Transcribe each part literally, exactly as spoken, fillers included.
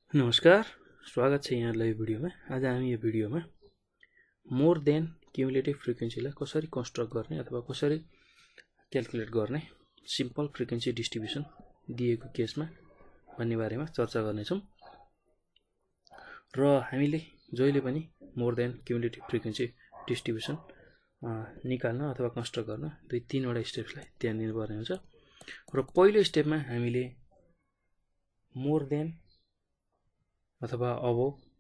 नमस्कार, स्वागत छ यहाँलाई यो भिडियोमा। आज हामी यो भिडियोमा मोर देन क्युमुलेटिभ फ्रिक्वेन्सीलाई कसरी कन्स्ट्रक्ट गर्ने अथवा कसरी क्याल्कुलेट गर्ने सिम्पल फ्रिक्वेन्सी डिस्ट्रिब्युसन दिएको केसमा भन्ने बारेमा चर्चा गर्नेछौँ। र हामीले जहिले पनि more than cumulative frequency distribution निकाल्न अथवा कन्स्ट्रक्ट गर्न दुई तीनवटा स्टेप्सलाई ध्यान दिनुपर्ने हुन्छ। र पहिलो स्टेपमा हामीले मोर देन अथवा अब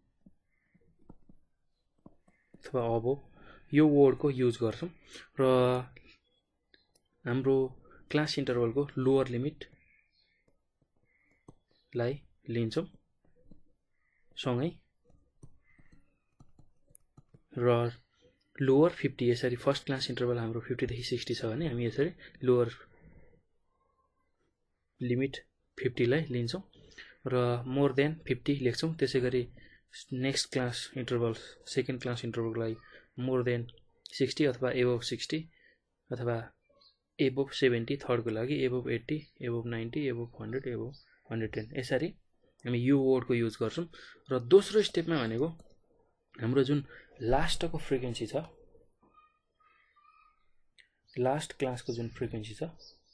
अथवा अब यो वर्डको युज गर्छौँ र हाम्रो क्लास इन्टरभलको लोअर लिमिटलाई लिन्छौँ सँगै र लोअर फिफ्टी यसरी फर्स्ट क्लास इन्टरभल हाम्रो फिफ्टी देखि सिक्सटी छ भने हामी यसरी लोअर लिमिट फिफ्टी लाई लिन्छौँ र मोर देन फिफ्टी लेख्छौँ। त्यसै गरी next class interval second class इन्टरभललाई मोर देन सिक्सटी अथवा एबोभ सिक्सटी अथवा एबोभ सेभेन्टी, थर्डको लागि above eighty, above ninety, above hundred, above hundred ten यसरी हामी यो वर्डको युज गर्छौँ। र दोस्रो स्टेपमा भनेको हाम्रो जुन लास्टको फ्रिक्वेन्सी छ, लास्ट क्लासको जुन फ्रिक्वेन्सी छ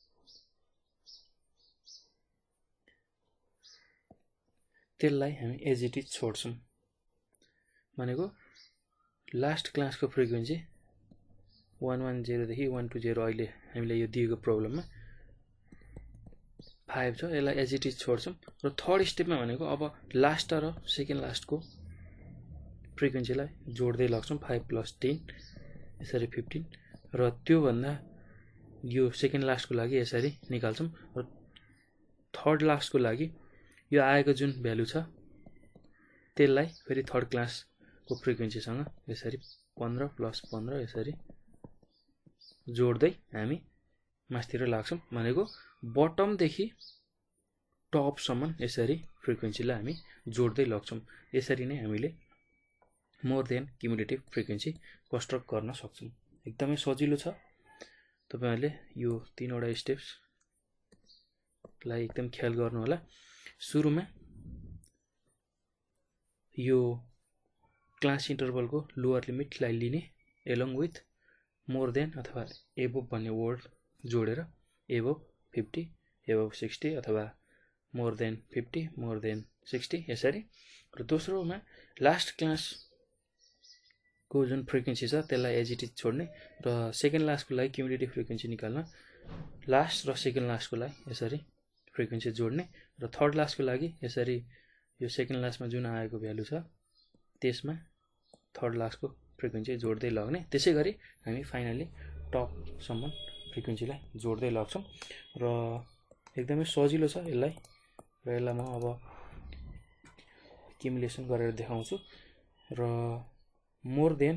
त्यसलाई हामी एज इट इज छोड्छौँ। भनेको लास्ट क्लासको फ्रिक्वेन्सी वान वान जेरोदेखि वान टू जेरो अहिले हामीले यो दिएको प्रब्लममा फाइभ छ, यसलाई एज इट इज छोड्छौँ। र थर्ड स्टेपमा भनेको अब लास्ट र सेकेन्ड लास्टको फ्रिक्वेन्सीलाई जोड्दै लग्छौँ, फाइभ प्लस टेन यसरी फिफ्टिन। र त्योभन्दा यो सेकेन्ड लास्टको लागि यसरी निकाल्छौँ। र थर्ड लास्टको लागि यो आएको जुन भ्यालु छ त्यसलाई फेरि थर्ड क्लासको फ्रिक्वेन्सीसँग यसरी पन्ध्र प्लस पन्ध्र यसरी जोड्दै हामी मास्तिर लाग्छौँ। भनेको बटमदेखि टपसम्म यसरी फ्रिक्वेन्सीलाई हामी जोड्दै लग्छौँ। यसरी नै हामीले more than cumulative frequency construct गर्न सक्छौँ। एकदमै सजिलो छ। तपाईहरुले यो तीनवटा स्टेप्सलाई एकदम ख्याल गर्नु होला। सुरुमा यो क्लास इन्टरभलको लोअर लिमिटलाई लिने एलोङ विथ मोर देन अथवा एबोभ भन्ने वर्ड जोडेर एबोभ फिफ्टी, एबोभ सिक्सटी अथवा more than fifty, more than sixty यसरी। र दोस्रोमा लास्ट क्लासको जुन फ्रिक्वेन्सी छ त्यसलाई एज इट इज छोड्ने र सेकेन्ड लास्टको लागि क्युमुलेटिभ फ्रिक्वेन्सी निकाल्न लास्ट र सेकेन्ड लास्टको लागि यसरी फ्रिक्वेन्सी जोड्ने र थर्ड लास्टको लागि यसरी यो सेकेन्ड लास्टमा जुन आएको भ्यालु छ त्यसमा थर्ड लास्टको फ्रिक्वेन्सी जोड्दै लग्ने। त्यसै गरी हामी फाइनली टपसम्म फ्रिक्वेन्सीलाई जोड्दै लग्छौँ। र एकदमै सजिलो छ यसलाई। र यसलाई म अब क्युमुलेसन गरेर देखाउँछु। र more than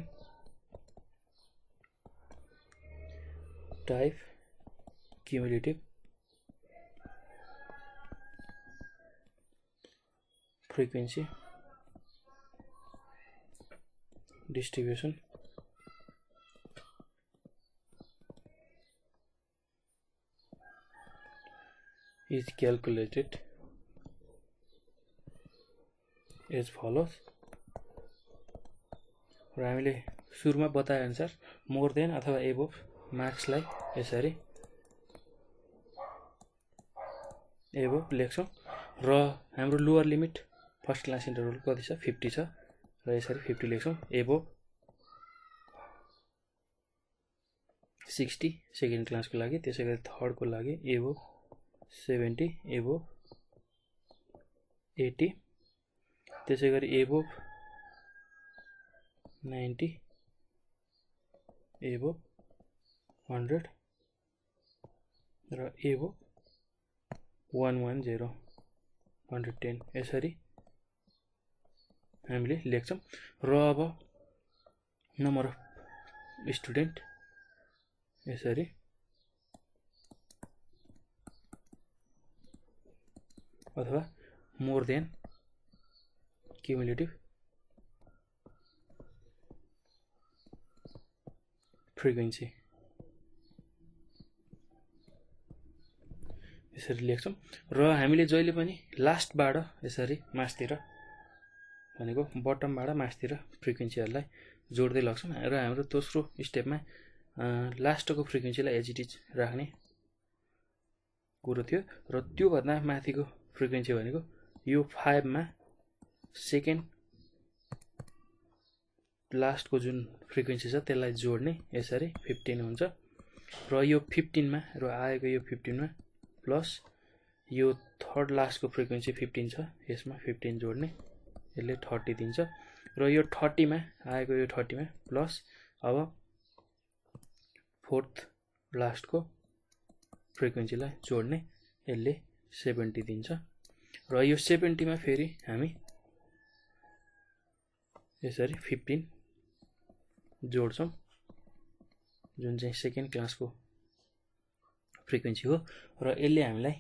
type cumulative frequency distribution is calculated as follows। र हामीले सुरुमा बताए अनुसार मोर देन अथवा एबोभ मार्क्सलाई यसरी एबोभ लेख्छौँ। र हाम्रो lower limit first class interval कति छ फिफ्टी छ र यसरी फिफ्टी लेख्छौँ। एबोभ सिक्सटी सेकेन्ड क्लासको लागि, त्यसै गरी थर्डको लागि एबोभ सेभेन्टी, एबोभ एट्टी, त्यसै गरी एबोभ नाइन्टी, एबोभ हन्ड्रेड र above one one zero hundred ten यसरी हामीले लेख्छौँ। र अब नम्बर अफ स्टुडेन्ट यसरी अथवा मोर देन क्युमुलेटिभ फ्रिक्वेन्सी यसरी लेख्छौँ र हामीले जहिले पनि लास्टबाट यसरी मासतिर भनेको बटमबाट मासतिर फ्रिक्वेन्सीहरूलाई जोड्दै लग्छौँ र हाम्रो दोस्रो स्टेपमा लास्टको फ्रिक्वेन्सीलाई एज इट इज राख्ने कुरो थियो र त्योभन्दा माथिको फ्रिक्वेन्सी भनेको यो फाइभमा सेकेन्ड लास्टको जुन फ्रिक्वेन्सी छ त्यसलाई जोड्ने यसरी फिफ्टिन हुन्छ र यो फिफ्टिनमा र आएको यो फिफ्टिनमा प्लस यो थर्ड लास्टको फ्रिक्वेन्सी फिफ्टिन छ यसमा फिफ्टिन जोड्ने यसले थर्टी दिन्छ र यो थर्टीमा आएको यो थर्टीमा प्लस अब फोर्थ लास्टको फ्रिक्वेन्सीलाई जोड्ने यसले सेभेन्टी दिन्छ र यो सेभेन्टीमा फेरि हामी यसरी फिफ्टिन जोड्छौँ जुन चाहिँ सेकेन्ड क्लासको फ्रिक्वेन्सी हो र यसले हामीलाई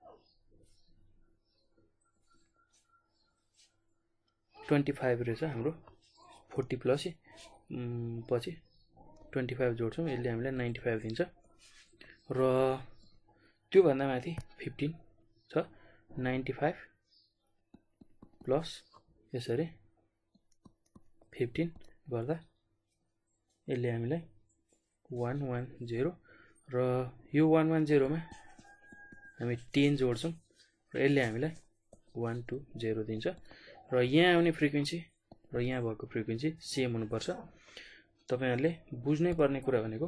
ट्वेन्टी फाइभ रहेछ हाम्रो फोर्टी प्लस पछि ट्वेन्टी फाइभ जोड्छौँ यसले हामीलाई नाइन्टी फाइभ दिन्छ र त्योभन्दा माथि फिफ्टिन छ नाइन्टी फाइभ प्लस यसरी फिफ्टिन गर्दा यसले हामीलाई वान वान जेरो र यो वान वान जेरोमा हामी टेन जोड्छौँ र यसले हामीलाई वान टू जेरो दिन्छ र यहाँ आउने फ्रिक्वेन्सी र यहाँ भएको फ्रिक्वेन्सी सेम हुनुपर्छ तपाईहरुले बुझ्नै पर्ने कुरा भनेको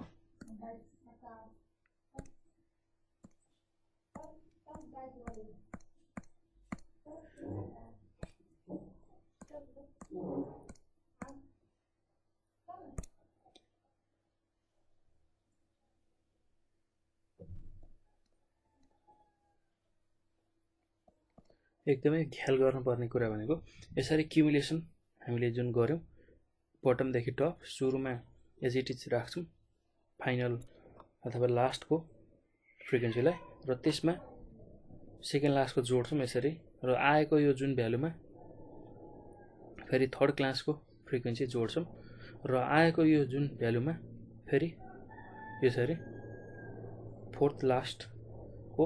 एकदमै ख्याल गर्नुपर्ने कुरा भनेको यसरी क्युमुलेसन हामीले जुन गर्यौं बटम देखि टप सुरुमा एज इट इज राख्छौं फाइनल अथवा लास्टको फ्रिक्वेन्सीलाई र त्यसमा सेकेन्ड लास्टको जोड्छौं यसरी र आएको यो जुन भ्यालुमा फेरि थर्ड क्लासको फ्रिक्वेन्सी जोड्छौं र आएको यो जुन भ्यालुमा फेरि यसरी फोर्थ लास्टको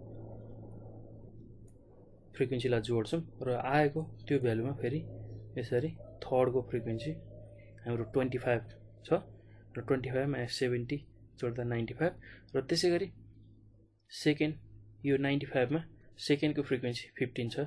फ्रिक्वेन्सीलाई जोड्छौं र आएको त्यो भ्यालुमा फेरि यसरी थर्डको फ्रिक्वेन्सी हाम्रो ट्वेन्टी फाइभ छ र ट्वेन्टी फाइभ मा सेभेन्टी जोड्दा नाइन्टी फाइभ र त्यसैगरी सेकेन्ड यो नाइन्टी फाइभ मा सेकेन्डको फ्रिक्वेन्सी फिफ्टिन छ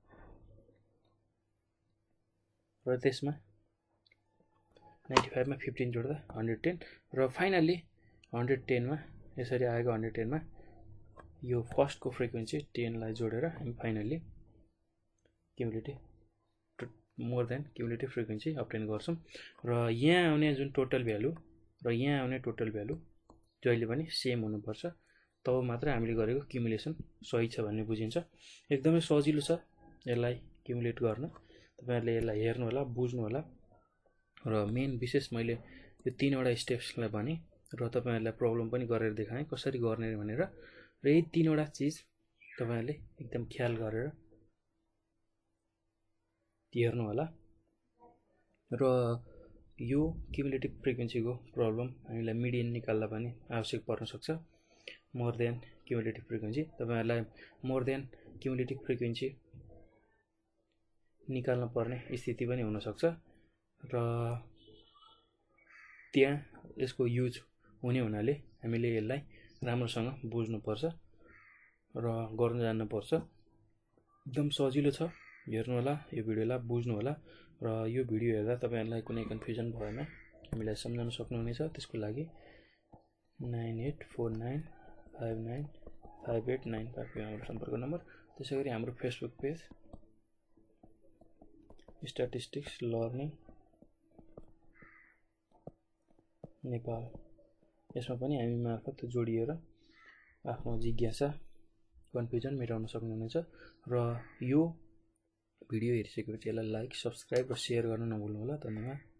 र त्यसमा नाइन्टी फाइभ मा फिफ्टिन जोड्दा हन्ड्रेड टेन र फाइनली हन्ड्रेड टेन मा यसरी आएको हन्ड्रेड टेन मा यो फर्स्टको फ्रिक्वेन्सी टेन लाई जोडेर हामी finally cumulative more than cumulative frequency obtain गर्छौं र यहाँ आउने जुन टोटल भ्यालु र यहाँ आउने टोटल भ्यालु जहिले पनि सेम हुनुपर्छ तब मात्र हामीले गरेको क्युमुलेसन सही छ भन्ने बुझिन्छ एकदमै सजिलो छ यसलाई क्युमुलेट गर्न तपाईहरुले यसलाई हेर्नु होला बुझ्नु होला र मेन विशेष मैले यो तीनवटा स्टेप्सलाई भने र तपाईहरुलाई प्रब्लम पनि गरेर देखाएँ कसरी गर्ने भनेर र यी तीनवटा चीज तपाईहरुले एकदम ख्याल गरेर हेर्नु होला र यो क्युमुलेटिभ फ्रिक्वेन्सीको प्रब्लम हामीलाई मिडियन निकाल्दा पनि आवश्यक पर्न सक्छ मोर देन क्युमुलेटिभ फ्रिक्वेन्सी तपाईहरुलाई मोर देन क्युमुलेटिभ फ्रिक्वेन्सी निकाल्न पर्ने स्थिति पनि हुन सक्छ र त्यहाँ यसको युज हुने हुनाले हामीले यसलाई राम्रोसँग बुझ्नु पर्छ र गर्न जान्न पर्छ एकदम सजिलो छ हेर्नु होला यो भिडियोलाई बुझ्नु होला र यो भिडियो हेर्दा तपाईहरुलाई कुनै कन्फ्युजन भएमा हामीलाई सम्झाउन सक्नुहुनेछ त्यसको लागि nine eight four nine five nine five eight nine five हाम्रो सम्पर्क नम्बर त्यसैगरी हाम्रो Facebook page statistics learning Nepal यसमा पनि हामी मार्फत जोडिएर आफ्नो जिज्ञासा कन्फ्युजन मेटाउन सक्नुहुनेछ र यो भिडियो हेरिसकेपछि यसलाई लाइक सब्स्क्राइब र शेयर गर्न नभुल्नु होला धन्यवाद।